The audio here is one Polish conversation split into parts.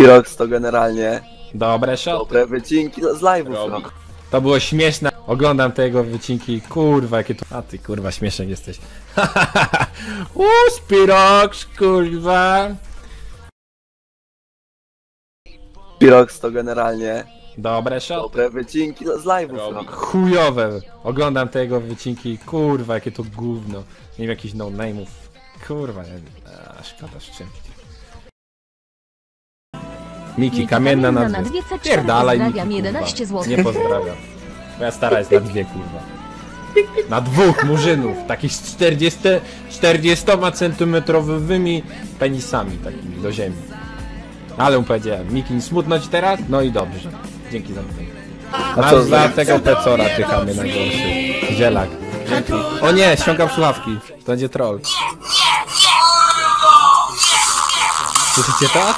Pirox to generalnie Dobre shot. dobre wycinki z live'ów. No. To było śmieszne. Oglądam te jego wycinki. Kurwa, jakie to... A ty kurwa śmieszek jesteś. Spirox, kurwa. Pirox to generalnie Dobre shot. dobre wycinki z live'ów. No. Chujowe. Oglądam te jego wycinki. Kurwa, jakie to gówno. Nie wiem, jakichś no-name'ów. Kurwa, nie wiem. Szkoda szczęścia. Miki, kamienna na dwie. Pierdalaj, Miki, pozdrawiam, 11 zł. Nie pozdrawiam. Moja stara jest na dwie, kurwa. Na dwóch murzynów, takich z 40 centymetrowymi penisami takimi do ziemi. Ale mu powiedziałem, Miki, smutno ci teraz? No i dobrze. Dzięki za to. Masz dla tego pecora, ty chamie najgorszy. Zielak. Dzięki. O nie, ściągam słuchawki. To będzie troll. Słyszycie to?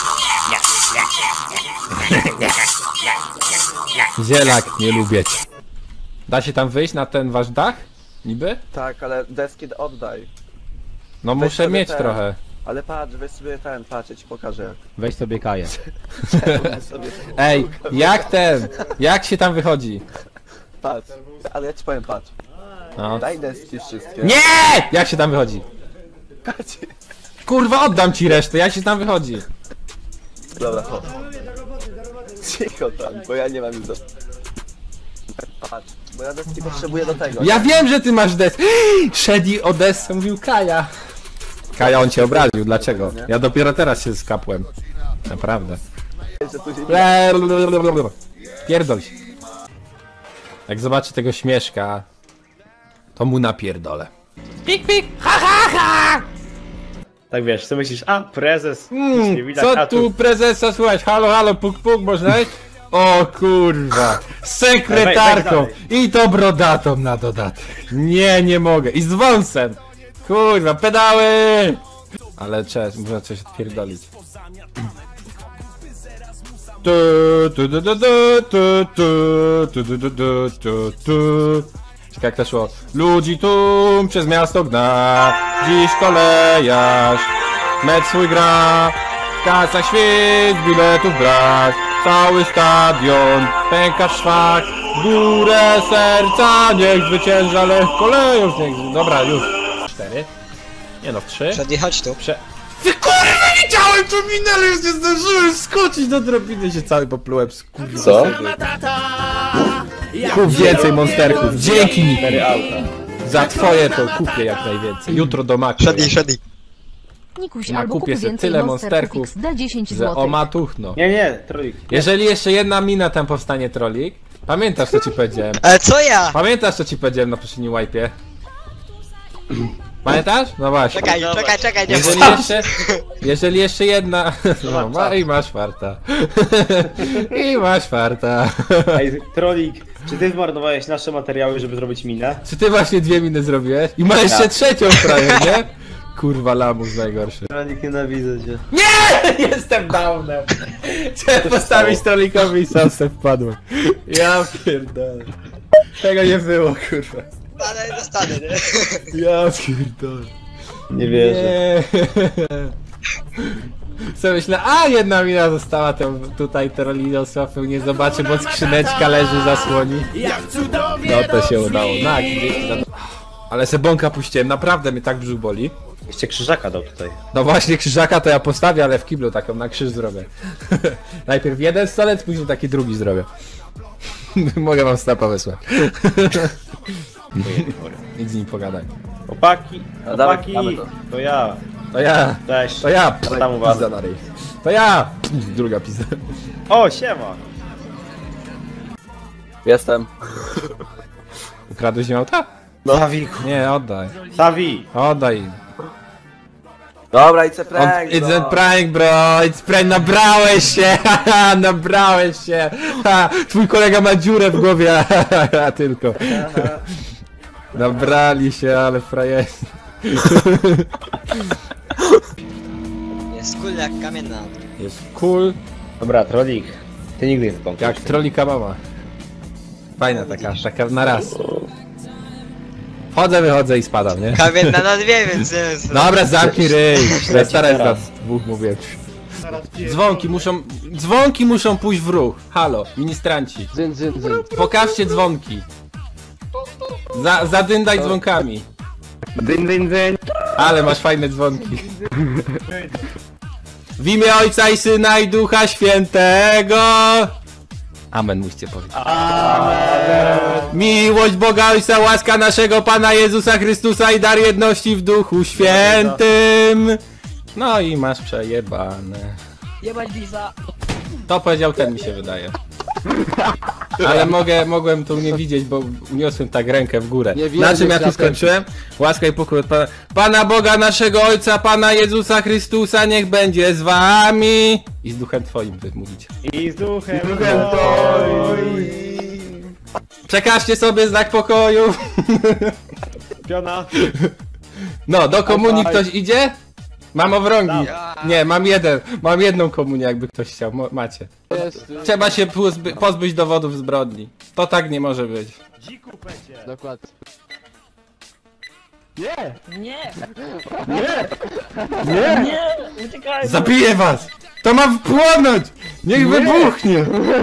Zielak, nie lubię cię. Da się tam wyjść na ten wasz dach? Niby? Tak, ale deski oddaj. No Weź muszę sobie mieć ten. trochę. Ale patrz, weź sobie ten, patrz, ja ci pokażę jak. Weź sobie kaję. Weź sobie, Ej, jak się tam wychodzi? patrz. Ale ja ci powiem, patrz. No. Daj deski wszystkie. Nie! Jak się tam wychodzi? Patrz. Kurwa, oddam ci resztę, jak się tam wychodzi? Dobra, chodź. Cicho tam, bo ja nie mam już do... Patrz, bo ja deski potrzebuję do tego. Ja wiem, że ty masz des... Shady Odessa mówił Kaja. Kaja, on cię obraził, dlaczego? Ja dopiero teraz się skapłem. Naprawdę. Że tu się Pierdol się. Jak zobaczy tego śmieszka, to mu napierdolę. Pik, pik, ha, ha, ha! Tak wiesz, co myślisz, a prezes, nic nie widać, Co a tu prezesa słuchać? Halo, halo, puk, puk, można iść? O kurwa, z sekretarką i to brodatą na dodatek. Nie mogę. I z wąsem. Kurwa, pedały! Ale muszę coś odpierdolić. Czekaj, jak to szło. Ludzi tu przez miasto gna, dziś kolejarz, mecz swój gra, w kasach świt, biletów brak, cały stadion, pęka szwak, w górę serca, niech zwycięża lech koleją, niech... Dobra, już. 4. Nie no, w 3. Przednie, chodź tu. Ty kurwa, widziałem to minęło, już nie zdążyłem skoczyć do drabiny, się cały poplułem, kurwa. Co? Kup więcej monsterków, dzięki mi! 4 auta. Za twoje to kupię jak najwięcej. Jutro do Maku. Przednie. Nikuś, Ja albo kup kupię sobie więcej tyle monsterków monsterków, da 10 że zł. o matuchno. Nie, trójki. Jeżeli jeszcze jedna mina tam powstanie, trolik, pamiętasz co ci powiedziałem? Ale co ja? Pamiętasz co ci powiedziałem na poprzednim wipe'ie? Pamiętasz? No właśnie. Czekaj, nie Jeżeli jeszcze jedna... No, i masz farta. I masz farta. Ej, trolik, czy ty zmarnowałeś nasze materiały, żeby zrobić minę? Czy ty właśnie 2 miny zrobiłeś? I ma jeszcze trzecią prawie, nie? Kurwa, lamus najgorszy. Trolik, nienawidzę cię. Nie! Jestem downem! Chciałem postawić trolikowi i sam se wpadłem. Ja pierdolę. Tego nie było, kurwa. Ale dostanę, nie? Ja pierdolę. Nie wierzę. Nie. Co myślę, a jedna mina została, to tutaj Trollinosław nie zobaczy, bo skrzyneczka leży, zasłoni. No to się udało. No, dzięki za to. Ale se bąka puściłem, naprawdę mnie tak brzuch boli. Jeszcze krzyżaka dał tutaj. No właśnie, krzyżaka to ja postawię, ale w kiblu taką na krzyż zrobię. Najpierw jeden stolec, później taki drugi zrobię. Mogę wam snapa wysłać. Nic z nim pogadaj. Chłopaki, No dawaj, chłopaki, damy to. to ja. To ja, Cześć. to ja. Co tam u was? Pizda na ryj. To ja. Druga pizda. O, siema. Jestem. Ukradłeś mi auta? Sawiku. Nie, oddaj. Sawi. Oddaj im. Dobra, it's a prank, It's bro. a prank, bro! It's prank! Nabrałeś się! Haha, nabrałeś się! Ha, twój kolega ma dziurę w głowie! Haha, tylko. Nabrali się, ale frajerzy. Jest cool jak kamienna. Jest cool, Dobra, trolik. Ty nigdy nie pomóż. jak trolika mama. Fajna taka na raz. Wchodzę, wychodzę i spadam, nie? Kamienna na dwie, więc nie jest. Dobra, zamknij ryj! Stara jest nas dwóch, mówię. Dzwonki muszą pójść w ruch. Halo, ministranci. Pokażcie dzwonki. Zadyndaj dzwonkami. Dyn. Ale masz fajne dzwonki. W imię Ojca i Syna i Ducha Świętego. Amen, musicie powiedzieć. Amen. Miłość Boga Ojca, łaska naszego Pana Jezusa Chrystusa i dar jedności w Duchu Świętym. No i masz przejebane. Jebać Visa. To powiedział ten, mi się wydaje. Ale mogłem tu nie widzieć, bo uniosłem tak rękę w górę. Na czym ja tu skończyłem? Łaska i pokój od Pana Boga naszego Ojca, Pana Jezusa Chrystusa, niech będzie z wami. I z duchem twoim wy mówicie. I z duchem twoim. Przekażcie sobie znak pokoju. Piona. No, do komunii ktoś idzie? Mam owrągi. Nie, mam jedną komunię, jakby ktoś chciał. Macie. Trzeba się pozbyć dowodów zbrodni. To tak nie może być. Dokładnie. Zabiję was! To ma wpłonąć! Niech wybuchnie!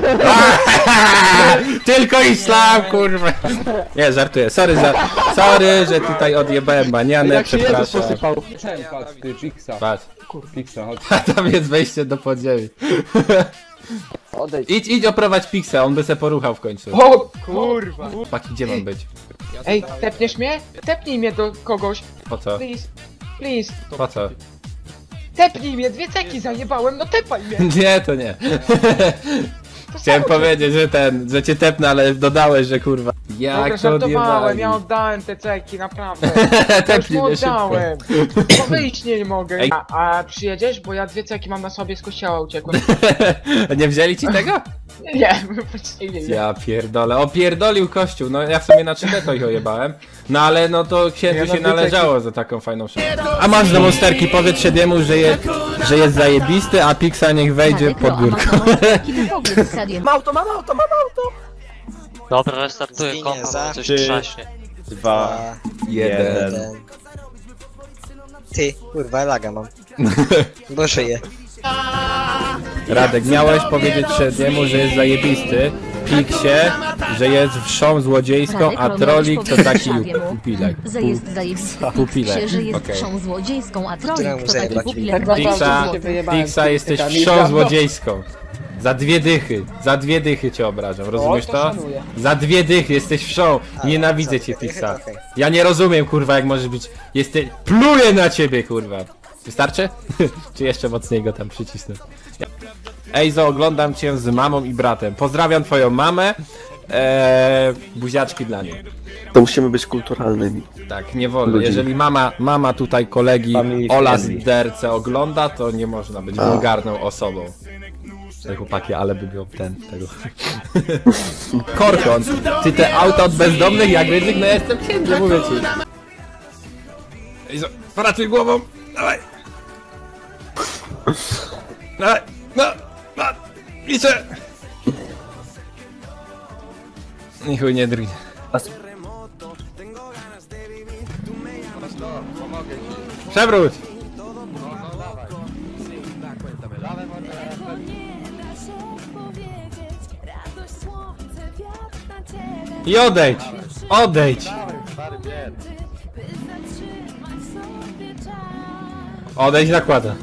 Tylko islam, kurwa! Nie, żartuję. Sorry, że tutaj odjebałem manianę, przepraszam. Patrz. A tam jest wejście do podziemi. Odejdź. Idź oprowadź Pixa, on by se poruchał w końcu. O kurwa! Paki, gdzie mam być? Ej, tepniesz mnie? Tepnij mnie do kogoś. Po co? Please. Please. Po co? Tepnij mnie, 2 ceki zajebałem, no tepaj mnie. Nie, to nie. To Chciałem samo powiedzieć, że cię tepnę, ale dodałeś, że kurwa. Dobra, Jak to żartowałem, odjebali. ja oddałem te ceki, naprawdę. Ja już Tepnij mu mnie szybko. oddałem. Bo wyjść nie mogę. Ej. A przyjedziesz? Bo ja 2 ceki mam na sobie, z kościoła uciekłem. Nie wzięli ci tego? Nie, właśnie nie. Ja pierdolę, opierdolił kościół, no ja w sumie na 3D to ich ojebałem. No ale no to księdzu się należało za taką fajną szanę. A masz do monsterki, powiedz Shediemu, że jest zajebisty, a Pixa niech wejdzie pod biurko. Mam auto! Dobra, restartuję Zginie kompa, za bo coś 3, trzaśnie. 2, 1. 1. Ty, kurwa, laga mam. Bo szyję. Radek, miałeś powiedzieć Shediemu, że jest zajebisty, Pixie, że jest wszą złodziejską, a Trolik to taki pupilek. Że jest zajebisty. Pupilek, Piksie, że jest okej. wszą złodziejską, a Któremu trolik to taki zajebać? pupilek. Pixa jesteś wszą złodziejską. Za 2 dychy, cię obrażam, rozumiesz to? Za 2 dychy, jesteś wszą, nienawidzę cię Pixa. Ja nie rozumiem kurwa jak możesz być, pluję na ciebie kurwa. Wystarczy? Czy jeszcze mocniej go tam przycisnę? Ejzo, oglądam cię z mamą i bratem. Pozdrawiam twoją mamę. Buziaczki dla niej. To musimy być kulturalnymi. Tak, nie wolno. Ludzie. Jeżeli mama tutaj kolegi Family Ola z friendly. DRC ogląda, to nie można być wulgarną osobą. Te chłopaki, ale by miał tego. Korkon, ty te auta od bezdomnych jak ryzyk, no ja jestem księdzem, mówię ci. Ejzo, pracuj głową, dawaj. Dawaj, no, liczę. I chuj nie drgnie. Przewróć! I odejdź! Odejdź! Odejdź, zakłada.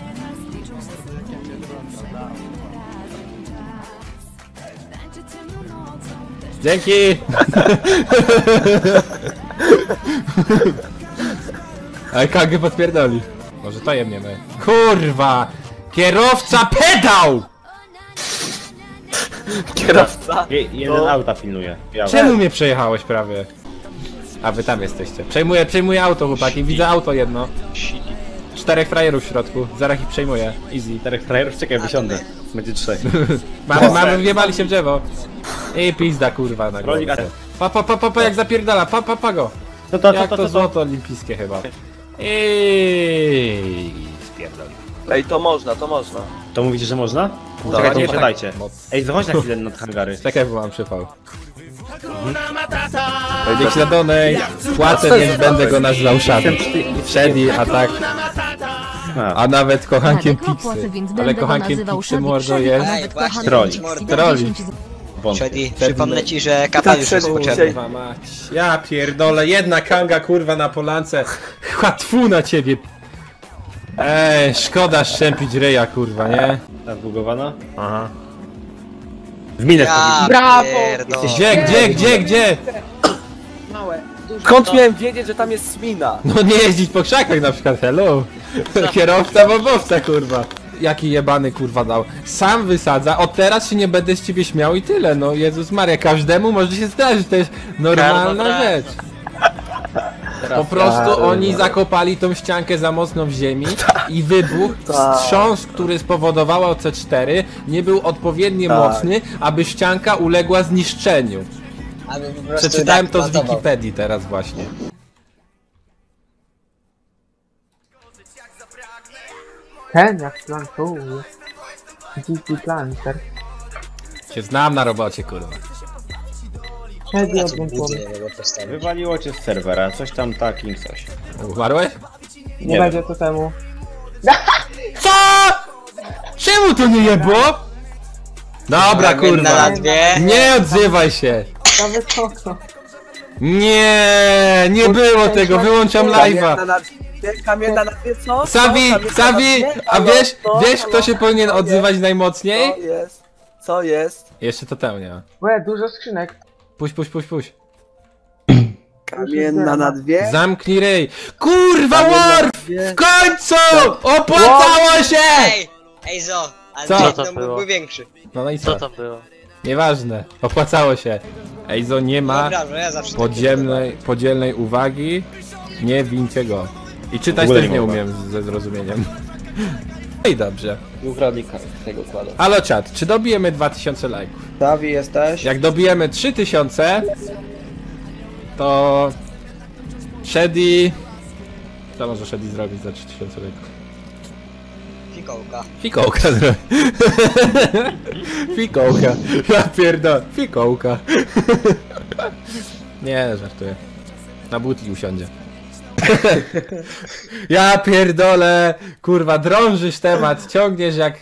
Dzięki! Ale kagę podpierdoli. Może to jemniemy. Kurwa! Kierowca pedał! Kierowca! Jeden auta pilnuje. Czemu mnie przejechałeś prawie? A wy tam jesteście. Przejmuję auto chłopaki, widzę auto jedno. 4 frajerów w środku, zaraz ich przejmuję. Easy. 4 frajerów, czekaj, wysiądę. Będzie 3. Mamy wjebali się w drzewo. I pizda kurwa na głowę. Pa jak zapierdala, pa go. Jak to złoto olimpijskie chyba. I spierdoli. Ej, to można. To mówicie, że można? Dobra, Czekajcie, nie nie dajcie. Ej, zachodź na chwilę nad hangary. Czekaj, bo mam przypał. Dzięki za donej. Płacę, więc będę go nazywał Shadi. Shadi, a tak. A nawet kochankiem Radek ma płacę, Pixy. więc Ale będę go kochankiem nazywał Pixy Shady mordo Shady, jest. a Ej, nawet właśnie, kochanek troli. Pixy da Troli. 10 zł. Wątpię. Shady, przypomnę ci, że katal już jest Shady, potrzebny. Kurwa mać. Ja pierdolę, jedna kanga kurwa na polance. Tfu na ciebie. Szkoda szczępić ryja kurwa, nie? Zbugowana? Aha. W minę Ja Brawo! pierdolę. Gdzie? Małe, duże. Skąd miałem wiedzieć, że tam jest smina? No nie jeździć po krzakach na przykład, hello. Kierowca bobowca kurwa. Jaki jebany kurwa dał. Sam wysadza, od teraz się nie będę z ciebie śmiał i tyle, no Jezus Maria, każdemu może się zdarzyć, to jest normalna rzecz. Po prostu oni zakopali tą ściankę za mocno w ziemi i wybuch, wstrząs, który spowodował C4 nie był odpowiednio mocny, aby ścianka uległa zniszczeniu. Aby po prostu Przeczytałem tak to z planował. Wikipedii teraz właśnie. Ten jak plantuje. Dziki planter. Się znam na robocie kurwa. Shady Ja co odłączony. budzę, nie mogę postawić. Wywaliło cię z serwera, coś tam takim coś. Umarłeś? Nie będzie to temu. Co? Czemu to nie jebło? Dobra kurwa. Na dwie. Nie odzywaj się. Za wysoko. Nie było tego, wyłączam live'a. Kamienna na dwie, co? Savi, a wiesz kto się powinien odzywać najmocniej? Co jest? Co jest? Jeszcze to tę nie ma. Łe, dużo skrzynek. Puść. Kamienna na dwie? Zamknij ryj. Kurwa Warf! W końcu! Opłacało się! Ej Zo, ale Co? co to byłby większy. No i co? Nieważne, opłacało się. Ejzo nie ma Dobra, że ja zawsze podzielnej uwagi. Nie wincie go. I czytać W ogóle też nie nie mogę. umiem ze zrozumieniem. No i dobrze. Ukradli tego kładu. Halo czat, czy dobijemy 2000 lajków? Savi jesteś? Jak dobijemy 3000, to Shady... Co może Shady zrobić za 3000 lajków? fikołka. Fikołka zrobi. Fikołka. Ja pierdolę. Fikołka. Nie, żartuję. Na butli usiądzie. Ja pierdolę. Kurwa, drążysz temat, ciągniesz jak...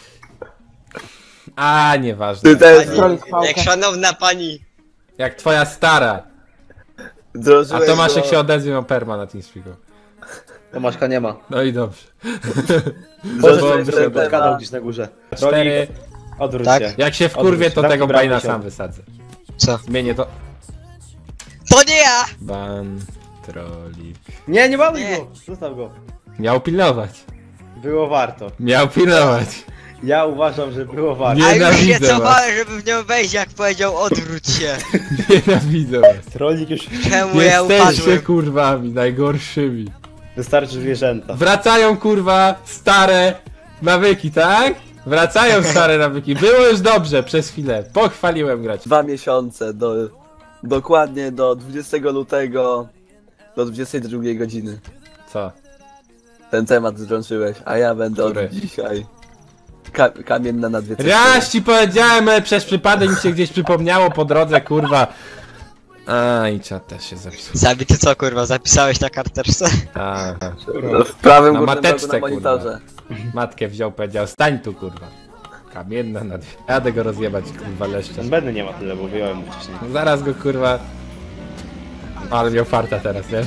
A, nieważne. Ty też Troli z pałkę. Jak szanowna pani. Jak twoja stara. A drążyłeś Tomaszek go. się odezwie o perma na TeamSpeaku. Tomaszka nie ma. No i dobrze. Drążyłeś Dobrze, go. Kanał gdzieś na górze. 4. Odwróć Tak? się. Jak się wkurwię, to Odwróć. tego Zamknij bajna bramę, sam wysadzę. Co? Zmienię to. To nie ja! Ban, trolik. Nie baluj Nie. go! Zostaw go. Miał pilnować. Było warto. Miał pilnować. Ja uważam, że było warto. Nie. A już się Nienawidzę was. cofałem, żeby w nią wejść, jak powiedział odwróć się. Nienawidzę was. Trolik już Czemu ja Jesteście upadłem? kurwami, najgorszymi. wystarczy zwierzęta. Wracają kurwa stare nawyki, tak? Wracają stare nawyki. Było już dobrze przez chwilę. Pochwaliłem grać. 2 miesiące dokładnie do 20 lutego do 22 godziny. Co? Ten temat zdrążyłeś, a ja będę Który? od dzisiaj. Kamienna na dwie. Raz ci powiedziałem, ale przez przypadek mi się gdzieś przypomniało po drodze, kurwa. A i czat też się zapisał. Zabi, ty co kurwa, zapisałeś na karteczce? A, W prawym Na górnym mateczce, rogu na monitorze. matkę wziął, powiedział, stań tu kurwa. Kamienna na dwie. Jadę go rozjebać, kurwa leszcze. Będę nie ma tyle, bo wyjąłem mu wcześniej. Zaraz go kurwa... Ale miał farta teraz, nie?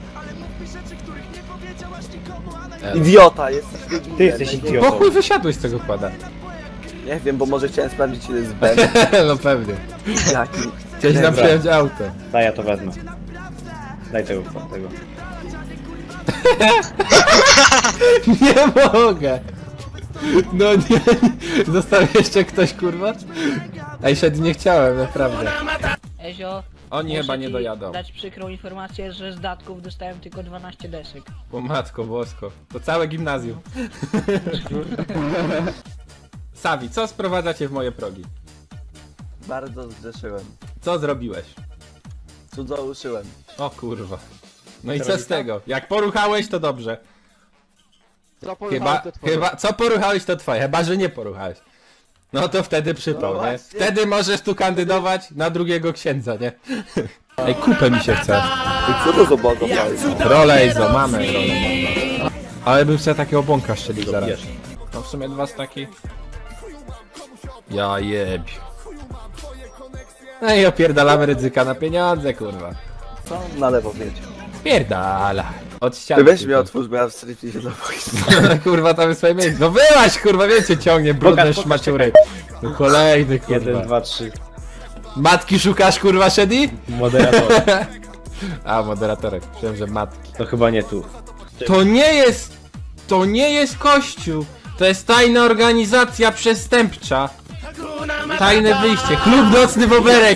Idiota, jesteś debilem. Ty jesteś Po idiotą. chuj wysiadłeś z tego kłada. Nie wiem, bo może chciałem sprawdzić ile jest Ben. No pewnie. Jaki? Chciałeś nam Dobra. przejąć auto. Daj, ja to wezmę. Daj tego. Nie mogę! No nie, został jeszcze ktoś kurwa? Ej, Shady, nie chciałem, naprawdę. Ezio, Oni muszę chyba nie ci dojadą. dać przykrą informację, że z datków dostałem tylko 12 desek. O matko bosko, to całe gimnazjum. Savi, co sprowadzacie w moje progi? Bardzo zgrzeszyłem. Co zrobiłeś? Cudzołuszyłem. O kurwa. No i co z tego? Jak poruchałeś, to dobrze. Chyba, co poruchałeś, to twoje, chyba, że nie poruchałeś. No to wtedy przypał, nie? Wtedy możesz tu kandydować na drugiego księdza, nie? Ej, kupę mi się chce. I co to za błogosławieństwo? Rolejzo, mamy rolę. Ale bym sobie takiego bąka szczelił zaraz. Wiesz. No w sumie 2 staki. Ja jeb. No i opierdalamy ryzyka na pieniądze, kurwa. Co? Na lewo wiecie. Pierdala. Od ściany. Ty weź mnie tylko. otwórz, bo ja w striptease dla boiska. Kurwa, tam jest swoje miejsce. No wyłaź, kurwa, wiecie, ciągnie brudne Pokaż, szmaciury. No kolejny, kurwa. 1, 2, 3. Matki szukasz, kurwa, Shady? Moderator. A, moderatorek. Myślałem, że matki. To chyba nie tu. To nie jest kościół. To jest tajna organizacja przestępcza. Tajne wyjście. Klub nocny Boberek.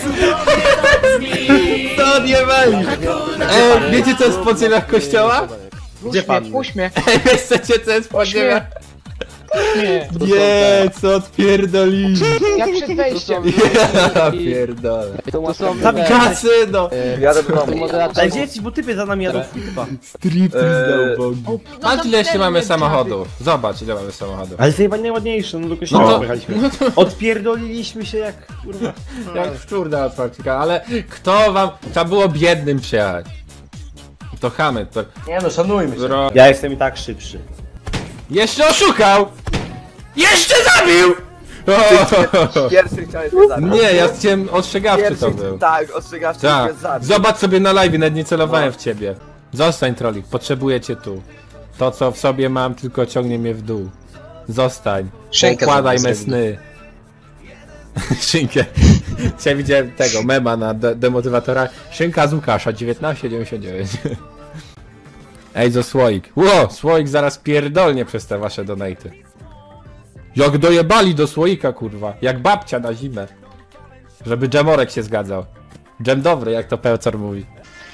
To odjebali. Wiecie co jest w podziemiach kościoła? Gdzie pan? Puść mnie. Wiecie co jest w podziemiach? Nie. Nie, co odpierdolili. Ja przed wejściem. Ja pierdolę. To są Kasyno. Jadę do domu. Ale gdzie jesteś, bo typy za nami jadą chyba. Striptease dał bogi. No Patrz ile jeszcze zamknęli mamy mnie samochodów. Zobacz ile mamy samochodów. Ale to chyba najładniejsze, no do kościoła No to- pojechaliśmy. Odpierdoliliśmy się jak kurwa. Jak szczur na otwarcika, ale kto wam... Trzeba było biednym przyjechać. To chamy, to... Nie no, szanujmy się. Ja jestem i tak szybszy. Jeszcze oszukał! Jeszcze zabił! O, Pierwszy chciałeś mnie zabić. nie, ja chciałem ostrzegawczy to był. Pierwszy, tak, ostrzegawczy Tak. mnie zabić. Zobacz sobie na live, nawet nie celowałem w ciebie. Zostań, trolik, potrzebuję cię tu. To co w sobie mam, tylko ciągnie mnie w dół. Zostań. Szynkę Układaj sobie me zrobimy. sny. Szynkę. Dzisiaj widziałem tego mema na demotywatora. Szynka z Łukasza 19,99. Ej, zo słoik. Ło, słoik zaraz pierdolnie przez te wasze donaty. Jak dojebali do słoika, kurwa. Jak babcia na zimę. Żeby dżemorek się zgadzał. Dżem dobry, jak to Pełcor mówi.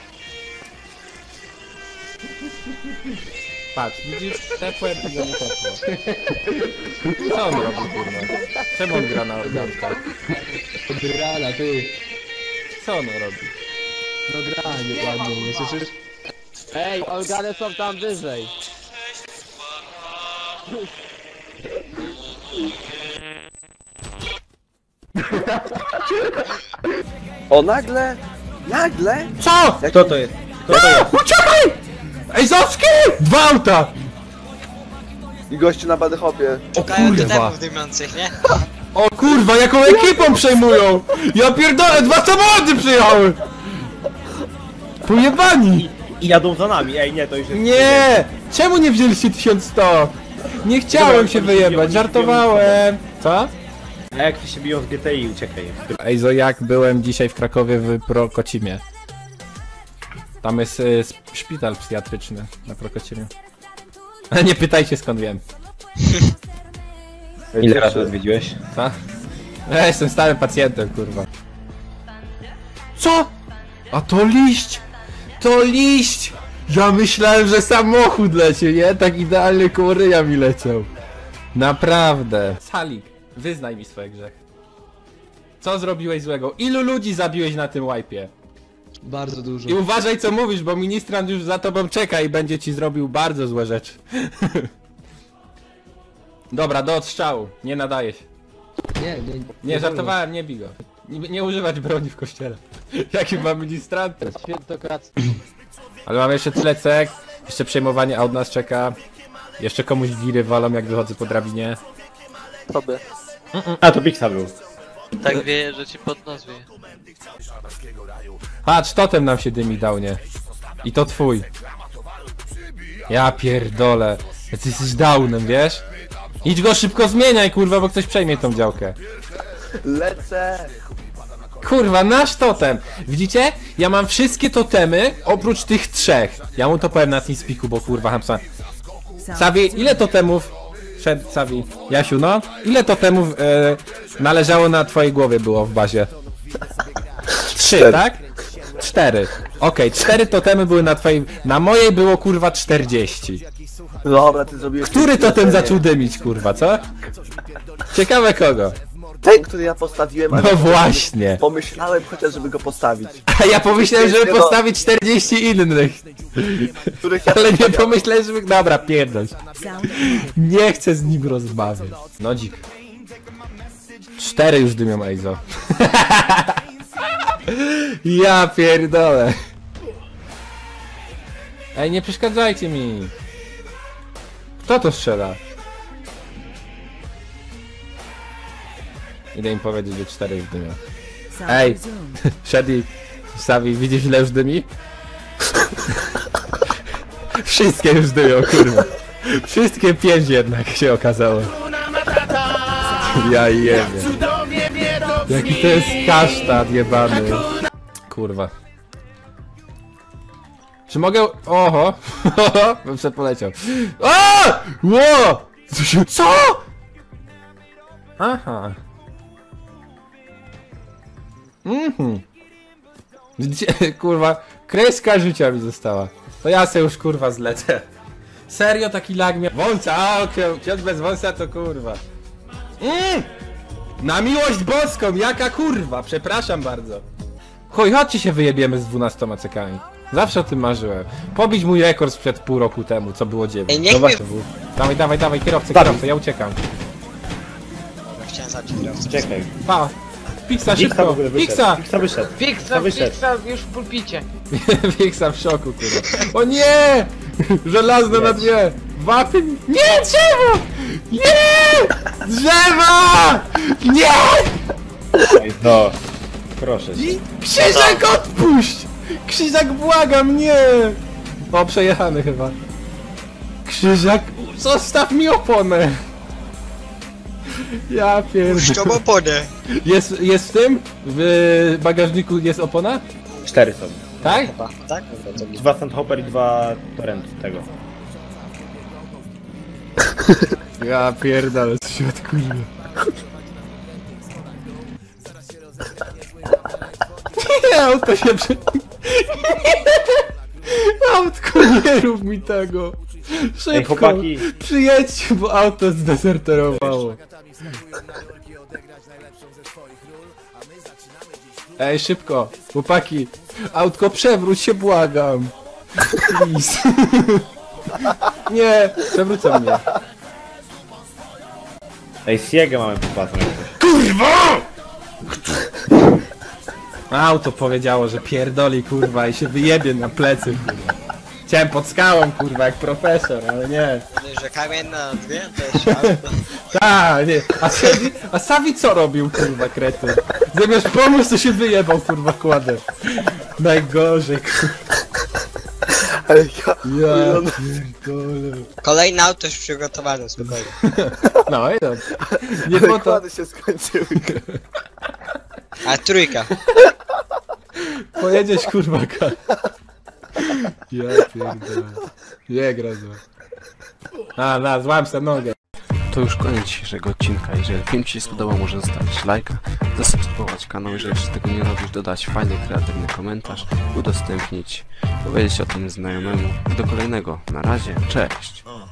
Patrz, widzisz? Tepłe, tego nie tepło. Co on robi, kurwa? Czemu on gra na organkach? Grana, ty. Co on robi? No granie ładnie, nie słyszysz? Ej, organy są tam wyżej. O, nagle? Co? Kto to jest? Kto to jest? Uciekaj! Ej, Zowski! 2 auta! I gościu na badyhopie. Szukają kurwa. totemów dymiących, nie? O kurwa, jaką ekipą przejmują! Ja pierdolę, 2 samochody przyjechały! Pojebani! I jadą za nami, ej nie, to już jest... Nie! Czemu nie wzięliście 1100? Nie chciałem się wyjebać, żartowałem! Co? A jak ty się biją z GTI, uciekaj. Ej, zo, jak byłem dzisiaj w Krakowie w Prokocimie. Tam jest szpital psychiatryczny na Prokocimie. Ale nie pytajcie skąd wiem. Ile razy odwiedziłeś? Co? Ja jestem stałym pacjentem, kurwa. Co? A to liść! To liść! Ja myślałem, że samochód leci, nie? Tak idealnie koło ryja mi leciał. Naprawdę. Salik, wyznaj mi swoje grzechy. Co zrobiłeś złego? Ilu ludzi zabiłeś na tym łajpie? Bardzo dużo. I uważaj co mówisz, bo ministrant już za tobą czeka i będzie ci zrobił bardzo złe rzeczy. Dobra, do odstrzału. Nie nadaje się. Nie, żartowałem, nie bij go. Nie używać broni w kościele. Jaki mam ministrantem? Świętokradztwo. Ale mam jeszcze tyle cek. Jeszcze przejmowanie aut nas czeka. Jeszcze komuś giry walą jak wychodzę po drabinie. Sobie. A, to Pixa był. Tak wie, że ci pod nos wieje. Patrz, totem nam się dymi dał, nie? I to twój. Ja pierdolę. Ty jesteś downem, wiesz? Idź go szybko zmieniaj, kurwa, bo ktoś przejmie tą działkę. Lecę. Kurwa, nasz totem! Widzicie? Ja mam wszystkie totemy, oprócz tych 3. Ja mu to powiem na TeamSpeaku, bo kurwa hamsa. Savi, ile totemów... Przed Savi. Jasiu, no? Ile totemów należało na twojej głowie było w bazie? 3, tak? 4. Okej, 4 totemy były na twojej... Na mojej było kurwa 40. Dobra, ty zrobiłeś... Który totem zaczął dymić, kurwa, co? Ciekawe kogo. Ten, który ja postawiłem, ale No właśnie. pomyślałem chociaż, żeby go postawić. A ja pomyślałem, żeby postawić 40 innych. Których ja Ale nie pomyślałem, żeby... Dobra, pierdol. Nie chcę z nim rozmawiać. No dzik. 4 już dymią Eizo. Ja pierdolę. Ej, nie przeszkadzajcie mi. Kto to strzela? Idę im powiedzieć, że 4 dymią. Ej! Shady, Savi, widzisz ile już dymi? Wszystkie już dymią, kurwa. Wszystkie 5 jednak się okazało. Ja jebie. Jaki to jest kasztan jebany. Kurwa. Czy mogę... Oho! Bym przed poleciał. O! Ło! Co? Aha. Widzicie, kurwa, kreska życia mi została. To ja se już kurwa zlecę. Serio taki lag miał. Wąsa, a ksiądz bez wąsa to kurwa. Na miłość boską, jaka kurwa, przepraszam bardzo. Chuj, chodźcie się wyjebiemy z 12 cekami. Zawsze o tym marzyłem. Pobić mój rekord sprzed pół roku temu, co było 9. Ej, niech Zobacz, mnie- to był. Dawaj, kierowcę, ja uciekam. Chciałem zacząć kierowcę. Czekaj. Pa! Pixa Wiksa w szybko! ogóle wyszedł. Pixa! Wiksa wyszedł. Fixa, wyszedł. fixa, już w pulpicie. Wiksa w szoku, kurwa. O nie! Żelazne na dwie! Wapy... Nie, drzewo! Nie! Drzewa! Nie! Ej, no. Proszę cię. Krzyżak odpuść! Krzyżak błagam, nie! O, przejechany chyba. Krzyżak, zostaw mi oponę! Ja Puszczą pierdolę. oponę. Jest w tym? W bagażniku jest opona? 4 są. Tak? Chyba, tak? 2 Sandhopper i 2 Torrent tego. Ja pierdolę, świat kurwa. Nie, auto się przy... Autko, nie rób mi tego. Szybko, Ej, chłopaki. przyjedźcie, bo auto zdezerterowało. Ej, szybko, chłopaki. Autko, przewróć się, błagam. Please. Nie, przewrócę mnie. Ej, Siegę mamy popatrzą jakoś. Auto powiedziało, że pierdoli, kurwa, i się wyjebie na plecy, kurwa. Chciałem pod skałą, kurwa, jak profesor, ale nie. Że kamienna dwie też auto. Nie. A Savi co robił, kurwa, krety? Zamiast pomóc, to się wyjebał, kurwa, kładę. Najgorzej, kurwa. Ale ja... Ja pierdolę. Kolejne auto już przygotowane, spokojnie. No i dobrze. Nie po to... Nakłady się skończyły. A trójka. Pojedziesz, kurwa, Ja pierdolę. Nie gra zła. Złam se nogę. To już koniec dzisiejszego odcinka. Jeżeli film Ci się spodobał, może zostawić lajka, zasubskrybować kanał, jeżeli jeszcze tego nie robisz, dodać fajny, kreatywny komentarz, udostępnić, powiedzieć o tym znajomemu. Do kolejnego. Na razie. Cześć!